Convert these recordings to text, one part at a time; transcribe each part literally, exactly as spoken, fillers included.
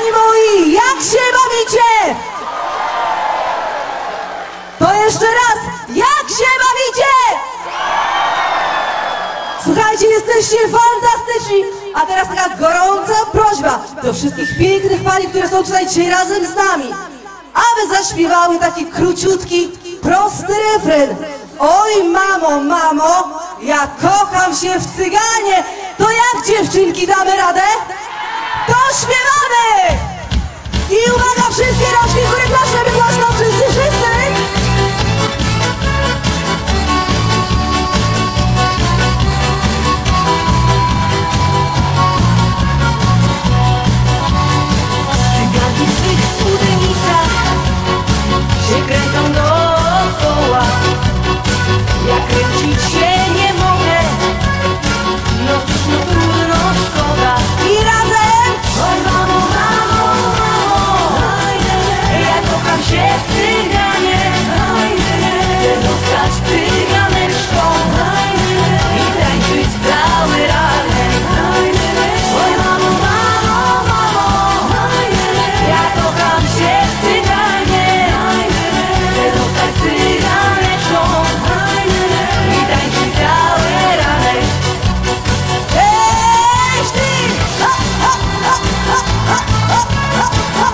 moi, jak się bawicie? To jeszcze raz, jak się bawicie? Słuchajcie, jesteście fantastyczni. A teraz taka gorąca prośba do wszystkich pięknych pani, które są tutaj dzisiaj razem z nami, aby zaśpiewały taki króciutki, prosty refren. Oj mamo, mamo, ja kocham się w cyganie. To jak, dziewczynki, damy radę? To śpiewamy! I uwaga, wszystkie rączki w górę, proszę, by głośno, wszyscy, wszyscy! Cyganki w swych spódnicach się kręcą dookoła. Ja kręcić się nie mogę, no cóż, no trudno, szkoda. I razem! Oj mamo, mamo, mamo, ja kocham się w cyganie. Chcę zostać cyganeczką i tańczyć cały ranek. Oj mamo, mamo, mamo, ja kocham się w cyganie. Chcę zostać cyganeczką i tańczyć cały ranek. Ej, ty! Ha, ha, ha, ha, ha, ha, ha, ha.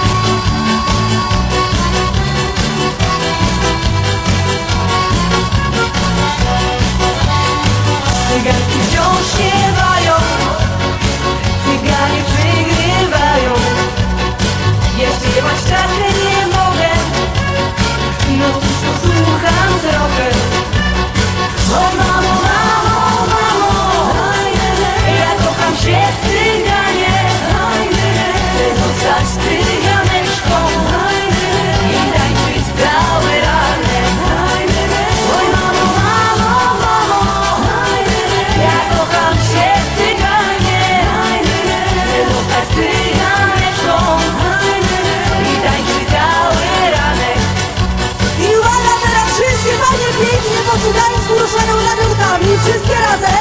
Cyganki wciąż śpiewają, cyganie przygrywają. Ja śpiewać tak nie mogę, no cóż, to słucham trochę. O mamo, mamo, mamo, ja kocham się w cyganie. Chcę zostać cyganeczką i tańczyć cały ranek. Oj mamo, mamo, mamo, ja kocham się w cyganie. Chcę zostać cyganeczką i tańczyć cały ranek. I uwaga, teraz wszystkie panie pięknie po cygańsku ruszają ramionkami. Wszystkie razem!